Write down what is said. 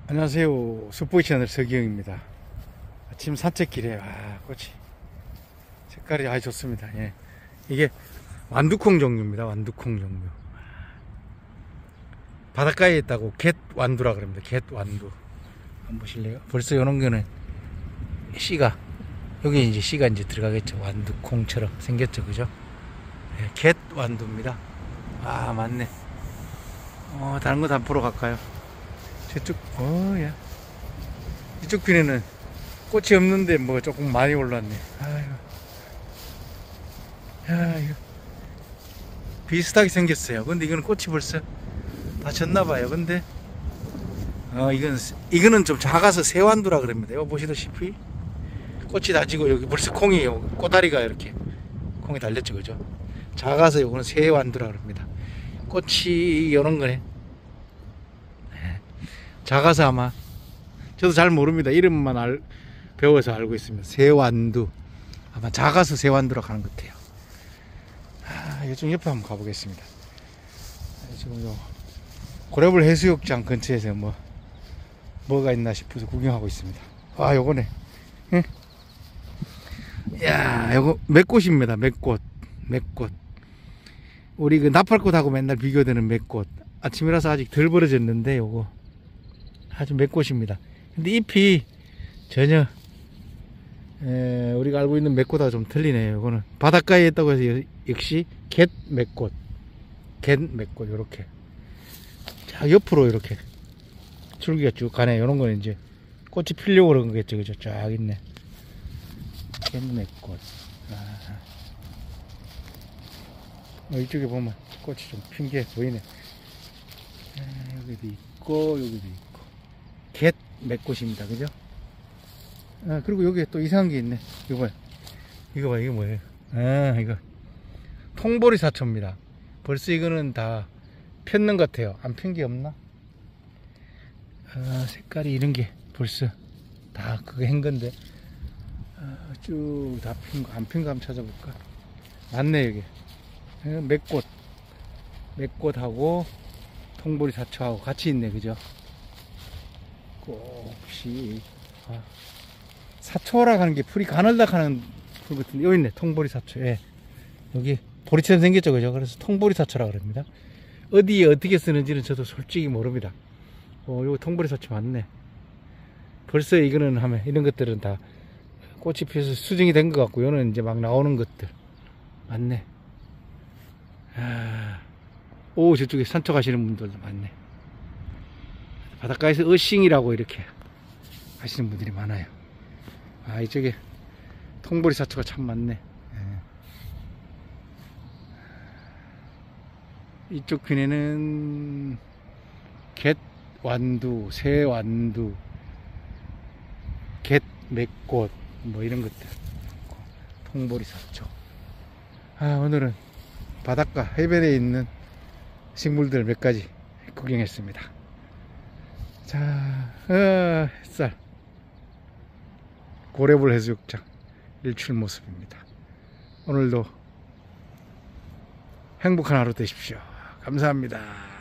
안녕하세요. 숲보이 채널 서기영입니다. 아침 산책길에 꽃이 색깔이 아주 좋습니다. 예. 이게 완두콩 종류입니다. 완두콩 종류. 바닷가에 있다고 갯완두라 그럽니다. 갯완두. 한번 보실래요? 벌써 요런 거는 씨가 여기 이제 씨가 이제 들어가겠죠. 완두콩처럼 생겼죠, 그죠? 예, 갯완두입니다. 아, 맞네. 다른 거 다 보러 갈까요? 저쪽, 야. 이쪽 빈에는 꽃이 없는데 뭐 조금 많이 올랐네. 아이고. 야, 이거. 비슷하게 생겼어요. 근데 이거는 꽃이 벌써 다 졌나봐요. 근데, 이거는 좀 작아서 새완두라 그럽니다. 이거 보시다시피 꽃이 다 지고 여기 벌써 콩이, 꼬다리가 이렇게 콩이 달렸죠. 그죠? 작아서 이거는 새완두라 그럽니다. 꽃이 이런 거네. 작아서 아마 저도 잘 모릅니다. 이름만 배워서 알고 있습니다. 새완두. 아마 작아서 새완두라고 하는 것 같아요. 이쪽 옆에 한번 가보겠습니다. 지금 요 고래벌 해수욕장 근처에서 뭐가 있나 싶어서 구경하고 있습니다. 요거네. 응? 야, 요거 맥꽃입니다. 맥꽃. 우리 그 나팔꽃하고 맨날 비교되는 맥꽃. 아침이라서 아직 덜 벌어졌는데 요거 아주 맥꽃입니다. 근데 잎이 전혀 우리가 알고 있는 맥꽃하고 좀 틀리네요. 이거는 바닷가에 있다고 해서 역시 갯맥꽃 이렇게 자 옆으로 이렇게 줄기가 쭉 가네. 이런 거는 이제 꽃이 피려고 그런 거겠죠, 그죠? 쫙 있네. 갯맥꽃. 이쪽에 보면 꽃이 좀 핀 게 보이네. 여기도 있고 여기도 있고. 갯맥꽃입니다, 그죠? 그리고 여기에 또 이상한 게 있네. 이거 봐요. 이게 뭐예요? 이거 통보리 사초입니다. 벌써 이거는 다 폈는 것 같아요. 안 핀 게 없나? 색깔이 이런 게 벌써 다 그거 한 건데, 쭉 다 핀 거, 안 핀 거 한번 찾아볼까? 맞네, 여기. 맥꽃하고 통보리 사초하고 같이 있네, 그죠? 꽃이 사초라 하는 게 풀이 가늘다 하는 풀 같은데 여기 있네. 통보리 사초. 예. 여기 보리처럼 생겼죠, 그죠? 그래서 통보리 사초라 그럽니다. 어디에 어떻게 쓰는지는 저도 솔직히 모릅니다. 요거 통보리 사초 맞네. 벌써 이거는 하면 이런 것들은 다 꽃이 피어서 수정이 된 것 같고, 요는 이제 막 나오는 것들 맞네. 저쪽에 산책 하시는 분들도 많네. 바닷가에서 어싱이라고 이렇게 하시는 분들이 많아요. 이쪽에 통보리 사초가 참 많네. 이쪽 핀에는 갯완두, 새완두, 갯맥꽃 이런 것들, 통보리 사초. 오늘은 바닷가 해변에 있는 식물들 몇 가지 구경했습니다. 자, 햇살 고래벌 해수욕장 일출 모습입니다. 오늘도 행복한 하루 되십시오. 감사합니다.